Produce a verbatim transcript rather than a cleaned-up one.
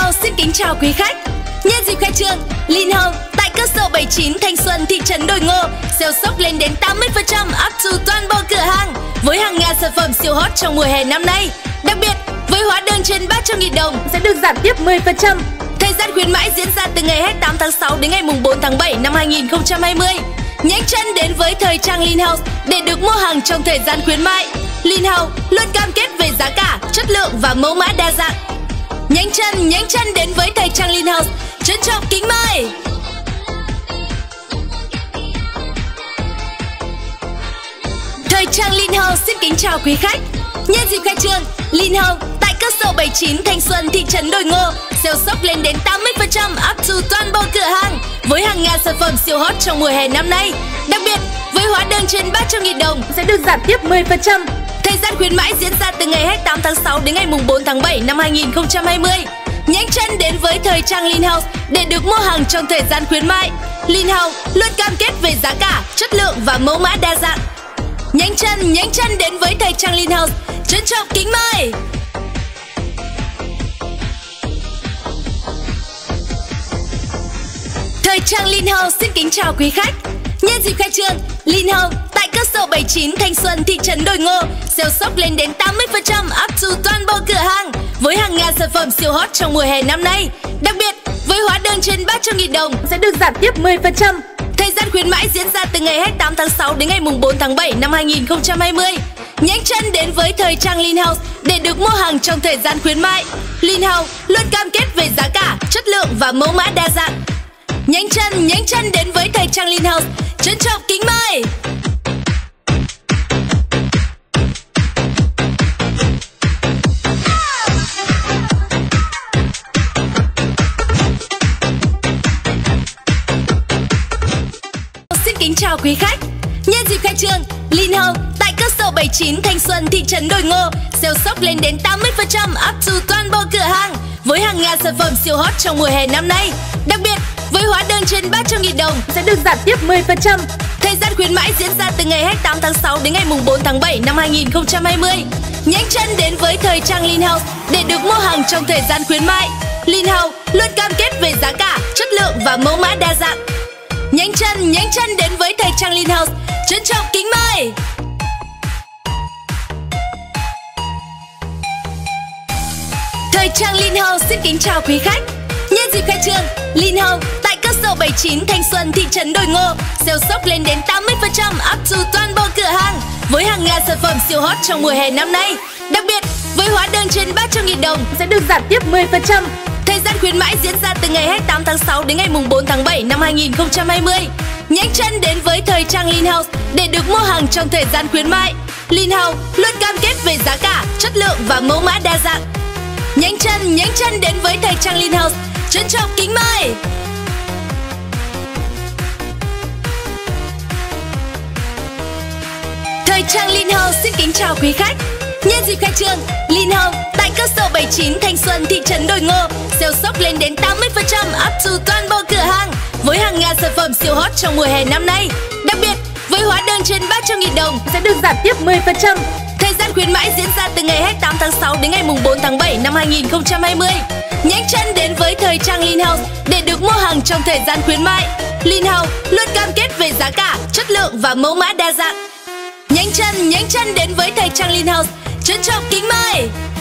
House xin kính chào quý khách. Nhân dịp khai trương, Lin House tại cơ sở bảy mươi chín Thanh Xuân, thị trấn Đồi Ngô, sale sốc lên đến tám mươi phần trăm up to toàn bộ cửa hàng với hàng ngàn sản phẩm siêu hot trong mùa hè năm nay. Đặc biệt, với hóa đơn trên ba trăm nghìn đồng sẽ được giảm tiếp mười phần trăm. Thời gian khuyến mãi diễn ra từ ngày hai mươi tám tháng sáu đến ngày bốn tháng bảy năm hai nghìn không trăm hai mươi. Nhanh chân đến với thời trang Lin House để được mua hàng trong thời gian khuyến mãi. Lin House luôn cam kết về giá cả, chất lượng và mẫu mã đa dạng. Nhanh chân, nhanh chân đến với thời trang Lin House. Trân trọng kính mời. Thời trang Lin House xin kính chào quý khách. Nhân dịp khai trương, Lin House tại cơ sở bảy mươi chín Thanh Xuân, thị trấn Đồi Ngô, sale sốc lên đến tám mươi phần trăm up to toàn bộ cửa hàng với hàng ngàn sản phẩm siêu hot trong mùa hè năm nay. Đặc biệt, với hóa đơn trên ba trăm nghìn đồng sẽ được giảm tiếp mười phần trăm. Thời gian khuyến mãi diễn ra từ ngày hai mươi tám tháng sáu đến ngày bốn tháng bảy năm hai nghìn không trăm hai mươi. Nhanh chân đến với thời trang Lin House để được mua hàng trong thời gian khuyến mãi. Lin House luôn cam kết về giá cả, chất lượng và mẫu mã đa dạng. Nhanh chân, nhanh chân đến với thời trang Lin House. Trân trọng kính mời. Thời trang Lin House xin kính chào quý khách. Nhân dịp khai trương, Lin House tại cơ sở bảy mươi chín Thanh Xuân, thị trấn Đồi Ngô, sale sốc lên đến tám mươi phần trăm up to toàn bộ cửa hàng với hàng ngàn sản phẩm siêu hot trong mùa hè năm nay. Đặc biệt, với hóa đơn trên ba trăm nghìn đồng sẽ được giảm tiếp mười phần trăm. Thời gian khuyến mãi diễn ra từ ngày hai mươi tám tháng sáu đến ngày bốn tháng bảy năm hai nghìn không trăm hai mươi. Nhanh chân đến với thời trang Lin House để được mua hàng trong thời gian khuyến mãi. Lin House luôn cam kết về giá cả, chất lượng và mẫu mã đa dạng. Nhanh chân, nhanh chân đến với thời trang Lin House. Trân trọng kính mời. Xin kính chào quý khách. Nhân dịp khai trương, Lin House tại cơ sở bảy mươi chín Thanh Xuân, thị trấn Đồi Ngô, sale sốc lên đến tám mươi phần trăm up to toàn bộ cửa hàng với hàng ngàn sản phẩm siêu hot trong mùa hè năm nay. Đặc biệt, với hóa đơn trên ba trăm nghìn đồng sẽ được giảm tiếp mười phần trăm. Thời gian khuyến mãi diễn ra từ ngày hai mươi tám tháng sáu đến ngày bốn tháng bảy năm hai nghìn không trăm hai mươi. Nhanh chân đến với thời trang Lin House để được mua hàng trong thời gian khuyến mãi. Lin House luôn cam kết về giá cả, chất lượng và mẫu mã đa dạng. Nhanh chân, nhanh chân đến với thời trang Lin House. Trân trọng kính mời. Thời trang Lin House xin kính chào quý khách. Nhân dịp khai trương, Lin House tại cơ sở bảy mươi chín Thanh Xuân, thị trấn Đồi Ngô, sale sốc lên đến tám mươi phần trăm up to toàn bộ cửa hàng với hàng ngàn sản phẩm siêu hot trong mùa hè năm nay. Đặc biệt, với hóa đơn trên ba trăm nghìn đồng sẽ được giảm tiếp mười phần trăm. Thời gian khuyến mãi diễn ra từ ngày hai mươi tám tháng sáu đến ngày bốn tháng bảy năm hai nghìn không trăm hai mươi. Nhanh chân đến với thời trang Lin House để được mua hàng trong thời gian khuyến mãi. Lin House luôn cam kết về giá cả, chất lượng và mẫu mã đa dạng. Nhanh chân, nhanh chân đến với thời trang Lin House. Trân trọng kính mời. Thời trang Lin House xin kính chào quý khách. Nhân dịp khai trương, Lin House tại cơ sở bảy mươi chín Thanh Xuân, thị trấn Đồi Ngô, sale sốc lên đến tám mươi phần trăm up to toàn bộ cửa hàng với hàng ngàn sản phẩm siêu hot trong mùa hè năm nay. Đặc biệt, với hóa đơn trên ba trăm nghìn đồng sẽ được giảm tiếp mười phần trăm. Thời gian khuyến mãi diễn ra từ ngày hai mươi tám tháng sáu đến ngày bốn tháng bảy năm hai nghìn không trăm hai mươi. Nhanh chân đến với thời trang Lin House để được mua hàng trong thời gian khuyến mãi. Lin House luôn cam kết về giá cả, chất lượng và mẫu mã đa dạng. Nhanh chân, nhanh chân đến với thời trang Lin House. Trân trọng kính mời.